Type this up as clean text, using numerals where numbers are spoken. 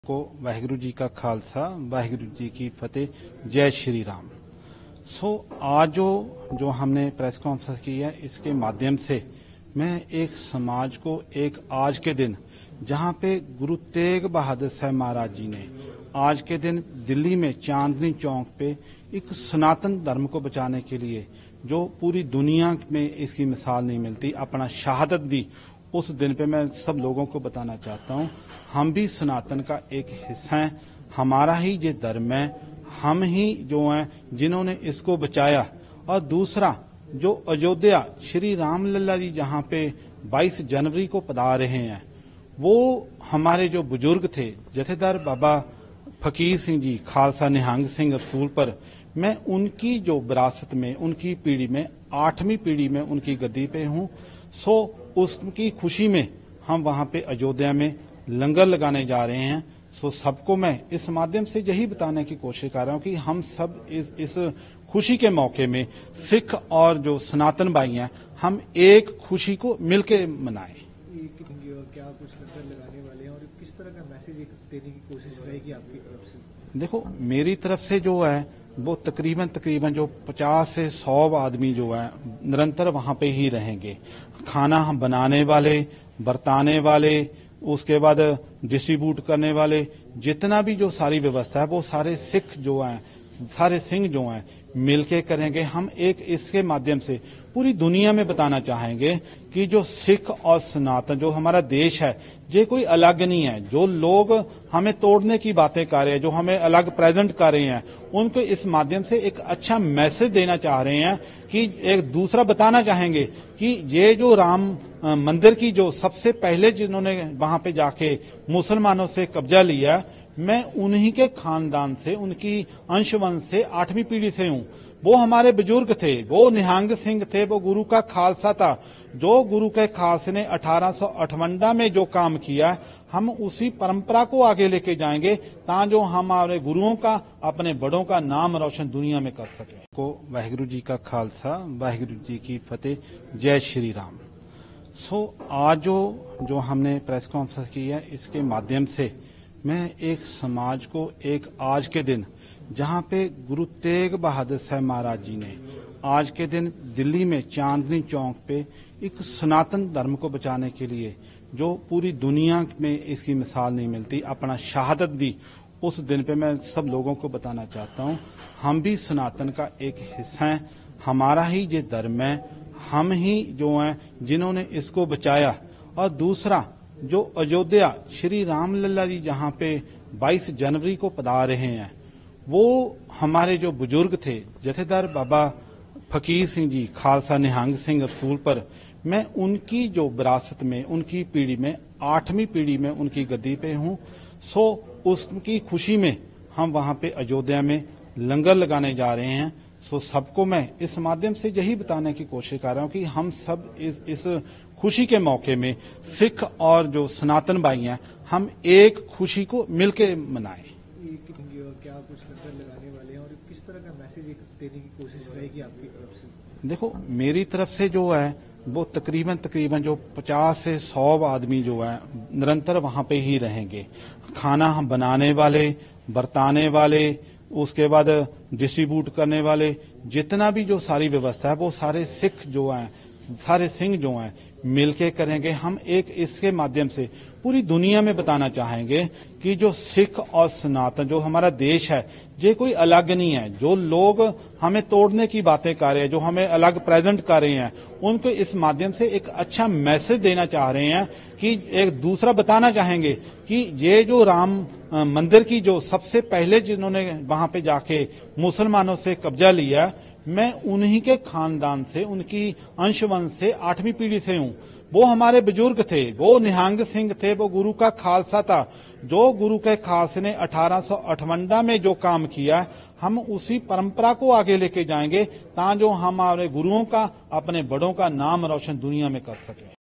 को वाहिगुरु जी का खालसा वाहिगुरु जी की फतेह। जय श्री राम। आज जो हमने प्रेस कॉन्फ्रेंस की है, इसके माध्यम से मैं एक समाज को एक आज के दिन जहां पे गुरु तेग बहादुर साहब महाराज जी ने आज के दिन दिल्ली में चांदनी चौक पे एक सनातन धर्म को बचाने के लिए जो पूरी दुनिया में इसकी मिसाल नहीं मिलती, अपना शहादत दी, उस दिन पे मैं सब लोगों को बताना चाहता हूं, हम भी सनातन का एक हिस्सा हैं, हमारा ही ये धर्म है, हम ही जो हैं जिन्होंने इसको बचाया। और दूसरा, जो अयोध्या श्री रामलला जी जहां पे 22 जनवरी को पधार रहे हैं, वो हमारे जो बुजुर्ग थे, जथेदार बाबा फकीर सिंह जी, खालसा निहंग सिंह रसूल पर, मैं उनकी जो विरासत में, उनकी पीढ़ी में 8वीं पीढ़ी में उनकी गद्दी पे हूं। उसकी खुशी में हम वहां पे अयोध्या में लंगर लगाने जा रहे हैं। सबको मैं इस माध्यम से यही बताने की कोशिश कर रहा हूं कि हम सब इस खुशी के मौके में सिख और जो सनातन भाई हैं, हम एक खुशी को मिलके मनाएं। क्या कुछ लंगर लगाने वाले हैं और किस तरह का मैसेज देने की कोशिश रहेगी आपकी तरफ से? देखो, मेरी तरफ से जो है वो तकरीबन जो 50 से 100 आदमी जो है निरंतर वहां पे ही रहेंगे। खाना हम बनाने वाले, बरताने वाले, उसके बाद डिस्ट्रीब्यूट करने वाले, जितना भी जो सारी व्यवस्था है वो सारे सिख जो हैं, सारे सिंह जो हैं मिलके करेंगे। हम एक इसके माध्यम से पूरी दुनिया में बताना चाहेंगे कि जो सिख और सनातन जो हमारा देश है, ये कोई अलग नहीं है। जो लोग हमें तोड़ने की बातें कर रहे हैं, जो हमें अलग प्रेजेंट कर रहे हैं, उनको इस माध्यम से एक अच्छा मैसेज देना चाह रहे हैं कि एक दूसरा बताना चाहेंगे कि ये जो राम मंदिर की जो सबसे पहले जिन्होंने वहां पे जाके मुसलमानों से कब्जा लिया, मैं उन्हीं के खानदान से, उनकी अंशवंश से 8वीं पीढ़ी से हूं। वो हमारे बुजुर्ग थे, वो निहंग सिंह थे, वो गुरु का खालसा था। जो गुरु के खालसे ने 1858 में जो काम किया, हम उसी परंपरा को आगे लेके जाएंगे ताकि जो हमारे गुरुओं का, अपने बड़ों का नाम रोशन दुनिया में कर सके। को वाहिगुरु जी का खालसा वाहिगुरु जी की फतेह। जय श्री राम। आज जो हमने प्रेस कॉन्फ्रेंस की है, इसके माध्यम से मैं एक समाज को एक आज के दिन जहां पे गुरु तेग बहादुर साहब महाराज जी ने आज के दिन दिल्ली में चांदनी चौक पे एक सनातन धर्म को बचाने के लिए जो पूरी दुनिया में इसकी मिसाल नहीं मिलती, अपना शहादत दी, उस दिन पे मैं सब लोगों को बताना चाहता हूं, हम भी सनातन का एक हिस्सा हैं, हमारा ही ये धर्म है, हम ही जो हैं जिन्होंने इसको बचाया। और दूसरा, जो अयोध्या श्री रामलला जी जहां पे 22 जनवरी को पधार रहे हैं, वो हमारे जो बुजुर्ग थे, जथेदार बाबा फकीर सिंह जी, खालसा निहंग सिंह रसूल पर, मैं उनकी जो विरासत में, उनकी पीढ़ी में 8वीं पीढ़ी में उनकी गद्दी पे हूं। उसकी खुशी में हम वहां पे अयोध्या में लंगर लगाने जा रहे हैं। सबको मैं इस माध्यम से यही बताने की कोशिश कर रहा हूं कि हम सब इस खुशी के मौके में सिख और जो सनातन भाई हैं, हम एक खुशी को मिलके मनाएं। क्या कुछ लंगर लगाने वाले हैं और किस तरह का मैसेज देने की कोशिश रहेगी आपकी तरफ से? देखो, मेरी तरफ से जो है वो तकरीबन जो 50 से 100 आदमी जो है निरंतर वहां पे ही रहेंगे। खाना हम बनाने वाले, बरताने वाले, उसके बाद डिस्ट्रीब्यूट करने वाले, जितना भी जो सारी व्यवस्था है वो सारे सिख जो हैं, सारे सिंह जो हैं मिलके करेंगे। हम एक इसके माध्यम से पूरी दुनिया में बताना चाहेंगे कि जो सिख और सनातन जो हमारा देश है, ये कोई अलग नहीं है। जो लोग हमें तोड़ने की बातें कर रहे हैं, जो हमें अलग प्रेजेंट कर रहे हैं, उनको इस माध्यम से एक अच्छा मैसेज देना चाह रहे हैं कि एक दूसरा बताना चाहेंगे कि ये जो राम मंदिर की जो सबसे पहले जिन्होंने वहां पे जाके मुसलमानों से कब्जा लिया, मैं उन्हीं के खानदान से, उनकी अंशवंश से 8वीं पीढ़ी से हूं। वो हमारे बुजुर्ग थे, वो निहंग सिंह थे, वो गुरु का खालसा था। जो गुरु के खालसे ने 1858 में जो काम किया, हम उसी परंपरा को आगे लेके जाएंगे ताकि जो हमारे गुरुओं का, अपने बड़ों का नाम रोशन दुनिया में कर सके।